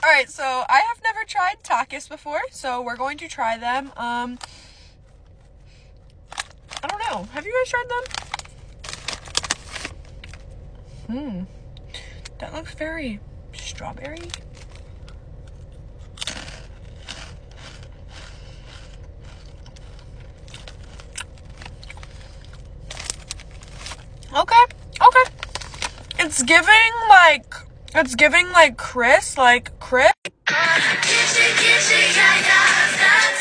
Alright, so I have never tried takis before, so we're going to try them. I don't know. Have you guys tried them? That looks very strawberry. Okay. It's giving like Chris,